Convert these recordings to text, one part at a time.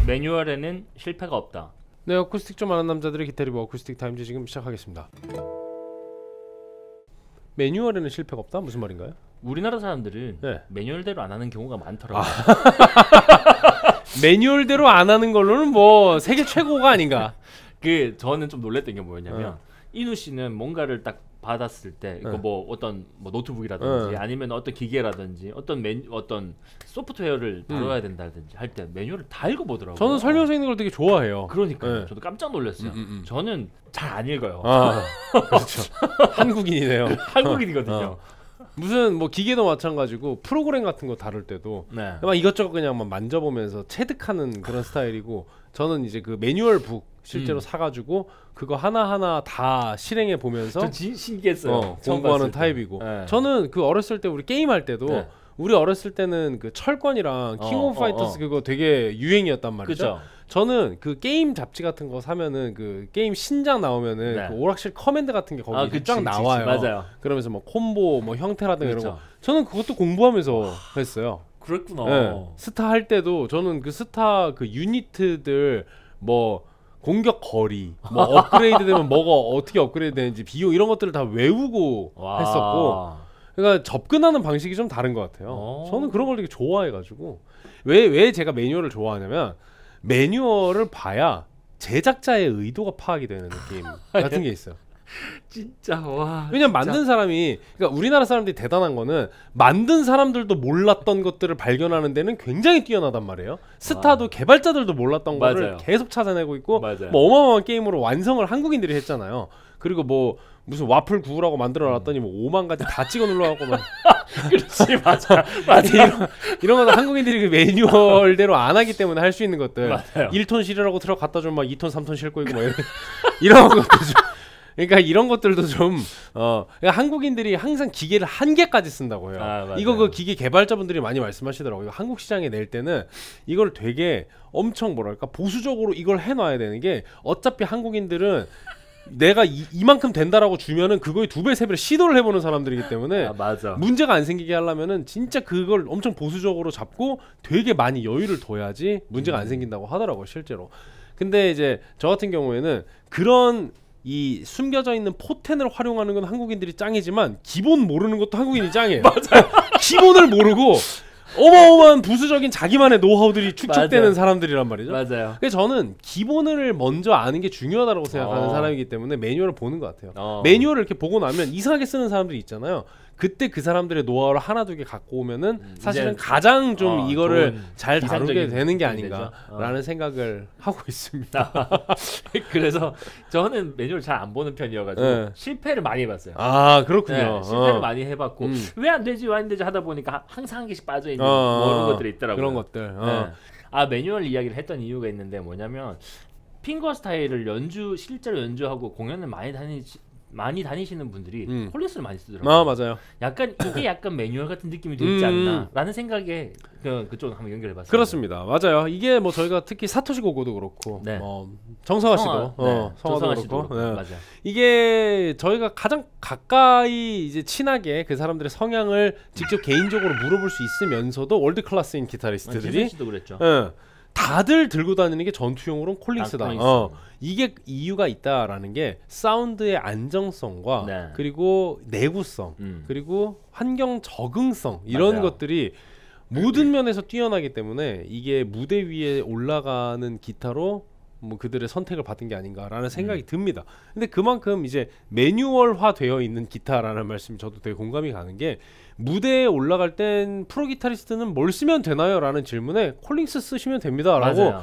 매뉴얼에는 실패가 없다. 네, 어쿠스틱 좀 아는 남자들의 기타 리뷰 어쿠스틱 타임즈 지금 시작하겠습니다. 매뉴얼에는 실패가 없다? 무슨 말인가요? 우리나라 사람들은 네. 매뉴얼대로 안 하는 경우가 많더라고요. 매뉴얼대로 안 하는 걸로는 뭐 세계 최고가 아닌가. 그 저는 좀 놀랬던 게 뭐였냐면 이누 씨는 뭔가를 딱 받았을 때 이거 뭐 어떤 뭐 노트북이라든지 아니면 어떤 기계라든지 어떤 소프트웨어를 다뤄야 된다든지 할 때 매뉴얼을 다 읽어보더라고요. 저는 설명서 있는 걸 되게 좋아해요. 그러니까요. 네. 저도 깜짝 놀랐어요. 저는 잘 안 읽어요. 그렇죠. 한국인이네요. 한국인이거든요. 무슨 뭐 기계도 마찬가지고 프로그램 같은 거 다룰 때도 네. 막 이것저것 그냥 막 만져보면서 체득하는 그런 스타일이고, 저는 이제 그 매뉴얼 북 실제로 사가지고 그거 하나하나 다 실행해 보면서 저 신기했어요. 공부하는 타입이고. 네. 저는 그 어렸을 때 우리 게임 할 때도 네. 우리 어렸을 때는 그 철권이랑 킹 오브 파이터스 그거 되게 유행이었단 말이죠. 그죠? 저는 그 게임 잡지 같은 거 사면은 그 게임 신작 나오면은 네. 그 오락실 커맨드 같은 게 거기 쫙 나와요. 맞아요. 그러면서 뭐 콤보 뭐 형태라든가 그렇죠. 이런 거 저는 그것도 공부하면서 했어요. 그랬구나. 네. 스타 할 때도 저는 그 스타 그 유니트들 뭐 공격 거리 뭐 업그레이드 되면 뭐가 어떻게 업그레이드 되는지 비용 이런 것들을 다 외우고 했었고, 그러니까 접근하는 방식이 좀 다른 것 같아요. 저는 그런 걸 되게 좋아해가지고. 왜 제가 매뉴얼을 좋아하냐면 매뉴얼을 봐야 제작자의 의도가 파악이 되는 느낌 같은 게 있어요. 진짜 와. 왜냐면 만든 사람이, 그러니까 우리나라 사람들이 대단한 거는 만든 사람들도 몰랐던 것들을 발견하는 데는 굉장히 뛰어나단 말이에요. 스타도 개발자들도 몰랐던 거를 계속 찾아내고 있고, 뭐 어마어마한 게임으로 완성을 한국인들이 했잖아요. 그리고 뭐 무슨 와플 구우라고 만들어 놨더니 뭐 5만 가지 다 찍어 눌러갖고 막 그렇지. 맞아. 이런 거는 한국인들이 그 매뉴얼대로 안 하기 때문에 할 수 있는 것들. 맞아요. 1톤 실으라고 트럭 갖다 주면 막 2톤 3톤 싣고 있고 막 이런 것들 좀, 그러니까 이런 것들도 좀 그러니까 한국인들이 항상 기계를 한 개까지 쓴다고 해요. 이거 그 기계 개발자분들이 많이 말씀하시더라고요. 한국 시장에 낼 때는 이걸 되게 엄청 뭐랄까 보수적으로 이걸 해놔야 되는 게, 어차피 한국인들은 내가 이만큼 된다라고 주면은 그거의 2배 3배를 시도를 해보는 사람들이기 때문에 문제가 안 생기게 하려면은 진짜 그걸 엄청 보수적으로 잡고 되게 많이 여유를 둬야지 문제가 안 생긴다고 하더라고요, 실제로. 근데 이제 저 같은 경우에는 그런 이 숨겨져 있는 포텐을 활용하는 건 한국인들이 짱이지만 기본 모르는 것도 한국인이 짱이에요. 맞아요. 기본을 모르고 어마어마한 부수적인 자기만의 노하우들이 축적되는 사람들이란 말이죠. 맞아요. 그래서 저는 기본을 먼저 아는 게 중요하다고 생각하는 사람이기 때문에 매뉴얼을 보는 것 같아요. 매뉴얼을 이렇게 보고 나면 이상하게 쓰는 사라들이 있잖아요. 그때 그 사람들의 노하우를 하나 두 개 갖고 오면은 사실은 가장 좀 이거를 잘 다루게 되는 게 아닌가라는 생각을 하고 있습니다. 그래서 저는 매뉴얼 잘 안 보는 편이어가지고 실패를 많이 해봤어요. 아, 그렇군요. 실패를 많이 해봤고 왜 안 되지 하다 보니까 항상 한 개씩 빠져있는 그런 것들이 있더라고요. 그런 것들. 매뉴얼 이야기를 했던 이유가 있는데 뭐냐면, 핑거 스타일을 실제로 연주하고 공연을 많이 다니시는 분들이 콜린스를 많이 쓰더라고요. 맞아요. 이게 약간 매뉴얼 같은 느낌이 들지 않나라는 생각에 그쪽 한번 연결해봤어요. 그렇습니다. 맞아요. 이게 뭐 저희가 특히 사토시 고고도 그렇고 정성화 씨도 성화도 그렇고 맞아요. 이게 저희가 가장 가까이 이제 친하게 그 사람들의 성향을 직접 개인적으로 물어볼 수 있으면서도 월드 클래스인 기타리스트들이 씨도 그랬죠. 다들 들고 다니는 게 전투용으로는 콜링스다. 이게 이유가 있다라는 게 사운드의 안정성과 그리고 내구성 그리고 환경 적응성 이런 것들이 모든 면에서 뛰어나기 때문에 이게 무대 위에 올라가는 기타로 뭐 그들의 선택을 받은 게 아닌가라는 생각이 듭니다. 근데 그만큼 이제 매뉴얼화 되어 있는 기타라는 말씀이 저도 되게 공감이 가는 게, 무대에 올라갈 땐 프로 기타리스트는 뭘 쓰면 되나요? 라는 질문에 콜링스 쓰시면 됩니다 라고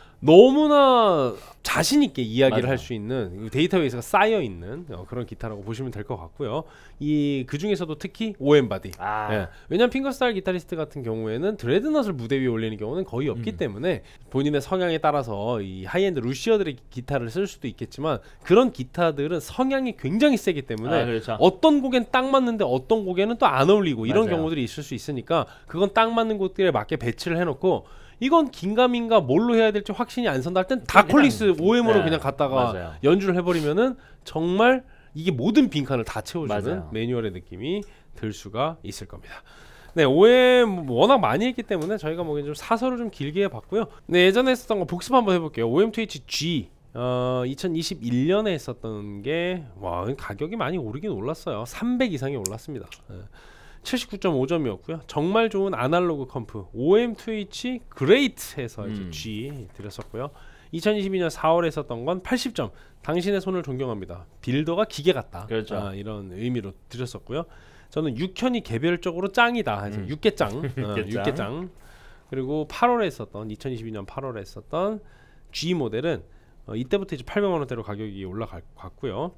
너무나 자신 있게 이야기를 할 수 있는 데이터베이스가 쌓여 있는 그런 기타라고 보시면 될 것 같고요. 그 중에서도 특히 오엠바디. 왜냐면 핑거스타일 기타리스트 같은 경우에는 드레드넛을 무대 위에 올리는 경우는 거의 없기 때문에 본인의 성향에 따라서 이 하이엔드 루시어들의 기타를 쓸 수도 있겠지만, 그런 기타들은 성향이 굉장히 세기 때문에 어떤 곡엔 딱 맞는데 어떤 곡에는 또 안 어울리고 이런 경우들이 있을 수 있으니까 그건 딱 맞는 곡들에 맞게 배치를 해놓고, 이건 긴가민가 뭘로 해야 될지 확신이 안 선다 할 땐 다 콜링스 OM으로 그냥 갖다가 연주를 해버리면은 정말 이게 모든 빈칸을 다 채워주는 매뉴얼의 느낌이 들 수가 있을 겁니다. 네, OM 워낙 많이 했기 때문에 저희가 뭐 좀 사설을 좀 길게 해봤고요. 네, 예전에 했었던 거 복습 한번 해볼게요. OM2HG 2021년에 했었던 게 와, 가격이 많이 오르긴 올랐어요. 300 이상이 올랐습니다. 79.5점이었고요. 정말 좋은 아날로그 컴프 OM2H 그레이트에서 이제 G 드렸었고요. 2022년 4월에 했었던 건 80점. 당신의 손을 존경합니다. 빌더가 기계 같다. 그렇죠. 이런 의미로 드렸었고요. 저는 육현이 개별적으로 짱이다. 해서 육개짱. 육개짱. 그리고 8월에 했었던 2022년 8월에 했었던 G 모델은 이때부터 이제 800만 원대로 가격이 올라갔고요.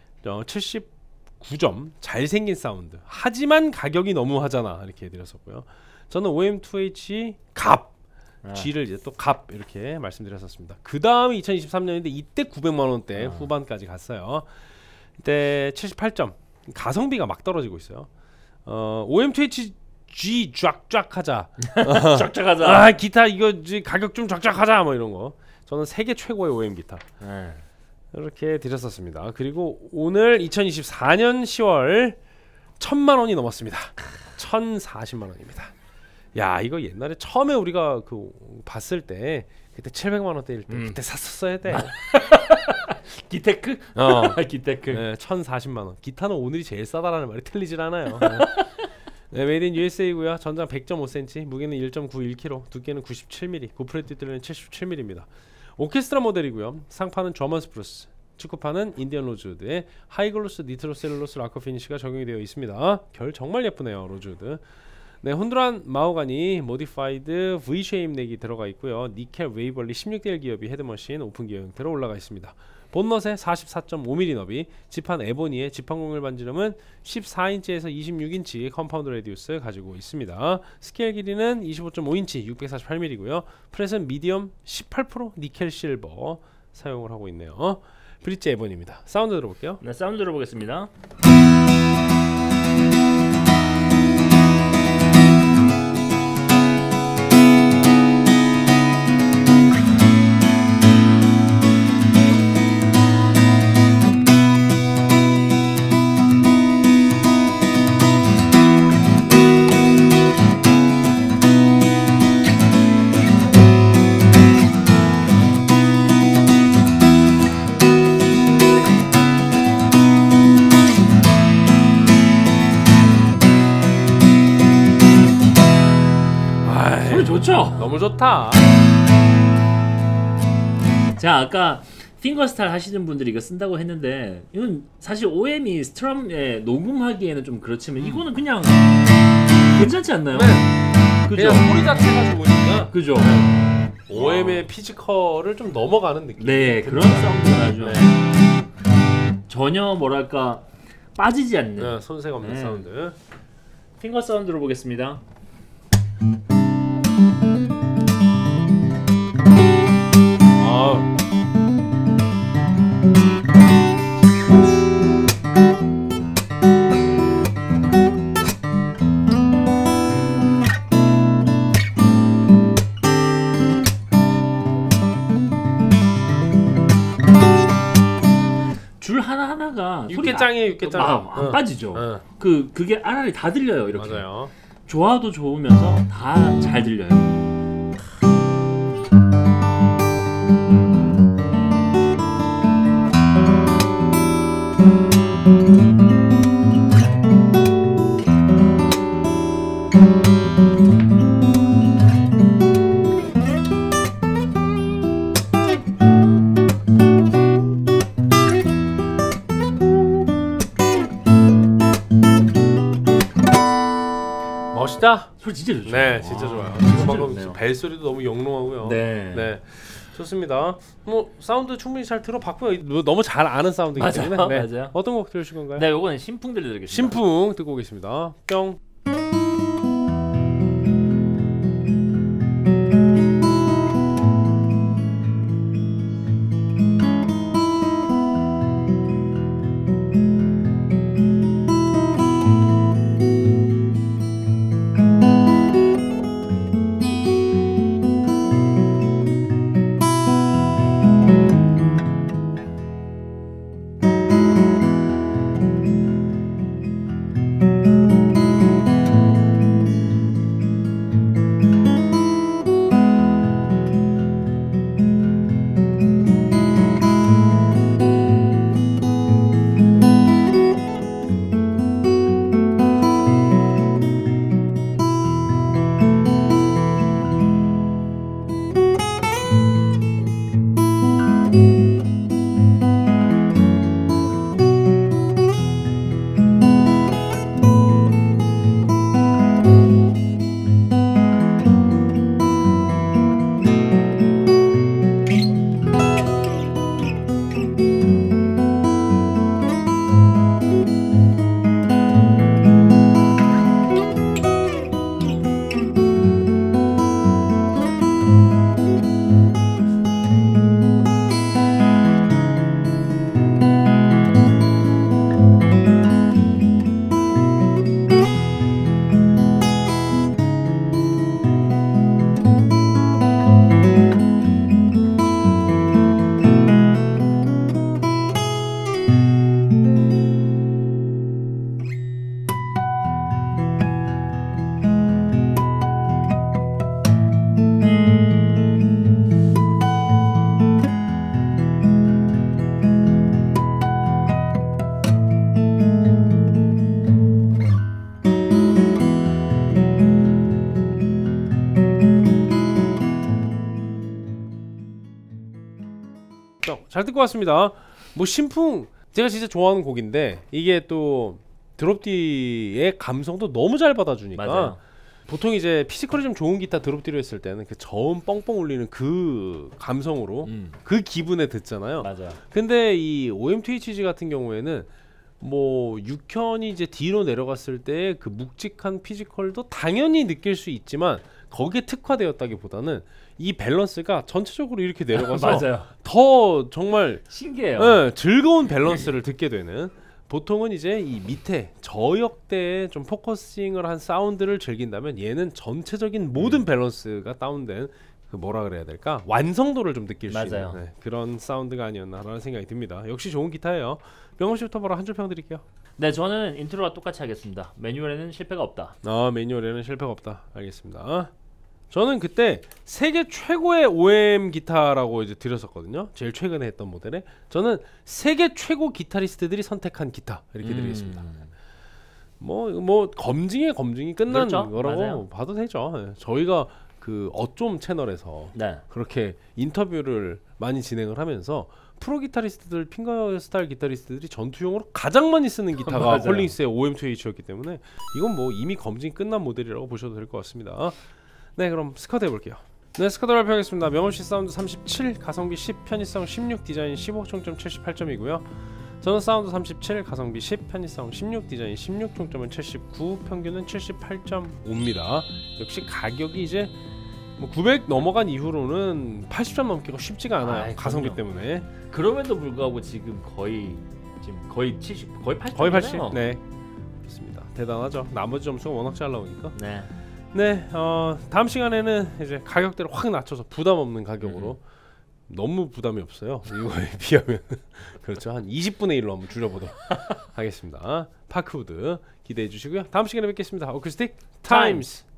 79점 잘생긴 사운드. 하지만 가격이 너무 하잖아. 이렇게 드렸었고요. 저는 OM2H 갑 G를 이제 또 갑 이렇게 말씀드렸었습니다. 그 다음에 2023년인데 이때 900만 원대 후반까지 갔어요. 이때 78점. 가성비가 막 떨어지고 있어요. OM2H G 쫙쫙 하자. 쫙쫙 하자. 기타 이거 가격 좀 쫙쫙 하자 뭐 이런 거. 저는 세계 최고의 OM 기타. 이렇게 드렸었습니다. 그리고 오늘 2024년 10월 1000만 원이 넘었습니다. 1040만 원입니다. 야, 이거 옛날에 처음에 우리가 그 봤을 때 그때 700만 원대일 때 그때 샀었어야 돼. 기테크? 기테크. 네, 1040만 원. 기타는 오늘이 제일 싸다라는 말이 틀리질 않아요. 네, 메이드 인 USA고요. 전장 100.5cm, 무게는 1.91kg, 두께는 97mm, 고프레 띠들은 77mm입니다. 오케스트라 모델이고요. 상판은 저먼 스프루스, 축구판은 인디언 로즈우드에 하이글로스 니트로셀룰로스 라커 피니시가 적용이 되어 있습니다. 결 정말 예쁘네요, 로즈우드. 네, 혼두란 마호가니 모디파이드 V-쉐입 넥이 들어가 있고요. 니켈 웨이벌리 16대1 기업이 헤드머신 오픈 기어 형태로 올라가 있습니다. 본넛에 44.5mm 너비, 지판 에보니의 지판 공률 반지름은 14인치에서 26인치 컴파운드 레디우스 가지고 있습니다. 스케일 길이는 25.5인치 648mm고요. 프렛은 미디엄 18% 니켈 실버 사용을 하고 있네요. 브릿지 에보니입니다. 사운드 들어볼게요. 네, 사운드 들어보겠습니다. 좋죠? 너무 좋다. 자, 아까 핑거스타일 하시는 분들이 이거 쓴다고 했는데 이건 사실 OM이 스트럼에 녹음하기에는 좀 그렇지만 이거는 그냥 괜찮지 않나요? 네. 그죠? 그냥 소리 자체가 좋으니까. 그죠? OM의 피지컬을 좀 넘어가는 느낌. 네, 그런 사운드가 나죠. 네. 전혀 뭐랄까 빠지지 않는 네, 손색 없는 사운드. 핑거 사운드로 보겠습니다. 줄 하나하나가 육개짱이에요, 육개짱. 안 빠지죠. 그게 알알이 다 들려요, 이렇게. 맞아요. 좋아도 좋으면서 다 잘 들려요. 멋있다. 소리 진짜 좋죠. 네, 진짜 좋아요. 지금 방금 벨 소리도 너무 영롱하고요. 네. 좋습니다. 뭐 사운드 충분히 잘 들어봤고요. 너무 잘 아는 사운드이기 때문에. 맞아요. 어떤 곡 들으실 건가요? 네, 요거는 신풍 들려드리겠습니다. 신풍 듣고 오겠습니다. 뿅. 잘 듣고 왔습니다. 뭐 신풍 제가 진짜 좋아하는 곡인데 이게 또 드롭디의 감성도 너무 잘 받아주니까 맞아요. 보통 이제 피지컬이 좀 좋은 기타 드롭디로 했을 때는 그 저음 뻥뻥 울리는 그 감성으로 그 기분에 듣잖아요. 맞아요. 근데 이 OM2HG 같은 경우에는 뭐 육현이 이제 뒤로 내려갔을 때 그 묵직한 피지컬도 당연히 느낄 수 있지만 거기에 특화되었다기보다는 이 밸런스가 전체적으로 이렇게 내려가서 맞아요. 더 정말 신기해요. 네, 즐거운 밸런스를 듣게 되는. 보통은 이제 이 밑에 저역대에 좀 포커싱을 한 사운드를 즐긴다면 얘는 전체적인 모든 밸런스가 다운된 그 뭐라 그래야 될까? 완성도를 좀 느낄 수 맞아요. 있는 그런 사운드가 아니었나라는 생각이 듭니다. 역시 좋은 기타예요. 명호 씨부터 바로 한 줄 평 드릴게요. 네, 저는 인트로와 똑같이 하겠습니다. 매뉴얼에는 실패가 없다. 매뉴얼에는 실패가 없다. 알겠습니다. 저는 그때 세계 최고의 OM 기타라고 이제 드렸었거든요. 제일 최근에 했던 모델에 저는 세계 최고 기타리스트들이 선택한 기타 이렇게 드리겠습니다. 뭐 검증이 끝난 그렇죠? 거라고 맞아요. 봐도 되죠. 네. 저희가 그 어쩜 채널에서 네. 그렇게 인터뷰를 많이 진행을 하면서 프로 기타리스트들, 핑거스타일 기타리스트들이 전투용으로 가장 많이 쓰는 기타가 콜링스의 OM2H였기 때문에 이건 뭐 이미 검증이 끝난 모델이라고 보셔도 될 것 같습니다. 네, 그럼 스쿼드 해볼게요. 네, 스쿼드 발표하겠습니다. 명호씨 사운드 37, 가성비 10, 편의성 16, 디자인 15, 총점 78점이고요. 저는 사운드 37, 가성비 10, 편의성 16, 디자인 16, 총점은 79, 평균은 78.5입니다. 역시 가격이 이제 뭐 900 넘어간 이후로는 80점 넘기가 쉽지가 않아요. 가성비 때문에. 그럼에도 불구하고 지금 거의 70, 거의 80. 거의 80. 네, 그렇습니다. 대단하죠. 나머지 점수가 워낙 잘 나오니까. 네, 다음 시간에는 이제 가격대를 확 낮춰서 부담 없는 가격으로 너무 부담이 없어요. 이거에 비하면 그렇죠. 한 20분의 1로 한번 줄여보도록 하겠습니다. 파크우드 기대해 주시고요. 다음 시간에 뵙겠습니다. 어쿠스틱 타임스.